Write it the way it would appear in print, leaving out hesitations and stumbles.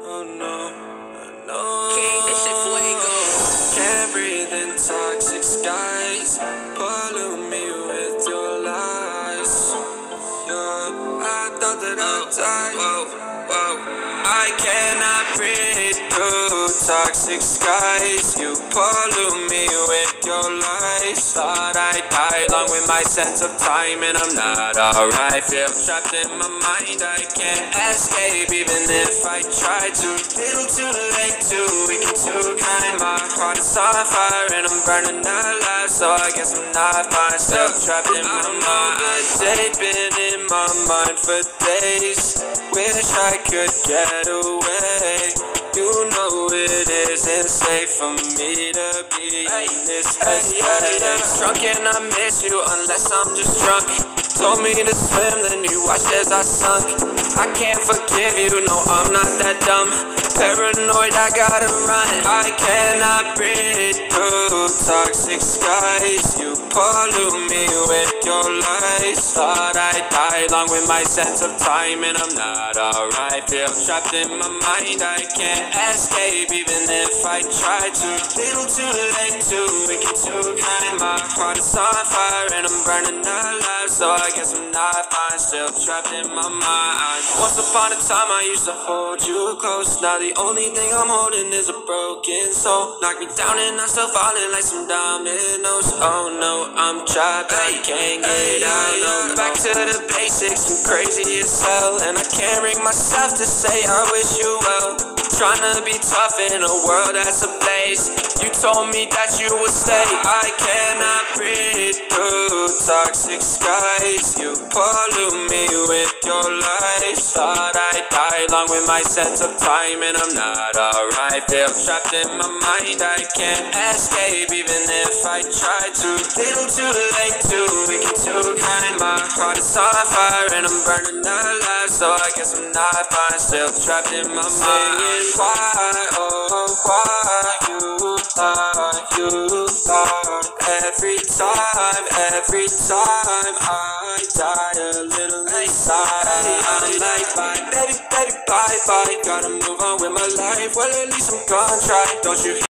Oh no, King, this shit Veido. Can't breathe in toxic skies. Pollute me with your lies. Yeah, I thought that I'd die. I cannot breathe through toxic skies. You pollute me with your lies. Thought I'd die along with my sense of time, and I'm not alright. Feel trapped in my mind, I can't escape even if I try to. Little too late, too weak and too kind. My heart is on fire and I'm burning alive, so I guess I'm not fine. Still trapped in my mind. They've been in my mind for days. Wish I could get away. You know it isn't safe for me to be in this headspace. Drunk and I miss you unless I'm just drunk. Told me to swim, then you watched as I sunk. I can't forgive you, no, I'm not that dumb. Paranoid, I gotta run. I cannot breathe through toxic skies. You pollute me with your lies. Thought I'd die along with my sense of time, and I'm not alright. Feel trapped in my mind, I can't escape even if I try to. Little too late, too weak and too kind. My heart is on fire and I'm burning alive, so I guess I'm not fine. Still trapped in my mind. Once upon a time I used to hold you close. Now the only thing I'm holding is a broken soul. Knock me down and I'm still falling like some dominoes. Oh no, I'm trapped, I can't get out. Back to the basics, I'm crazy as hell, and I can't bring myself to say I wish you well. Tryna be tough in a world that's a place. You told me that you would stay. I cannot breathe through toxic skies. You pollute me with your lies. Thought I'd die along with my sense of time, and I'm not alright. Feel trapped in my mind, I can't escape even if I try to. Little too late, too weak and too kind. My heart is on fire and I'm burning alive, so I guess I'm not fine. Still trapped in my mind. Why, oh, why you lie every time I die a little inside. I'm like, bye, baby, bye, bye. Gotta move on with my life. Well, at least I'm gonna try. Don't you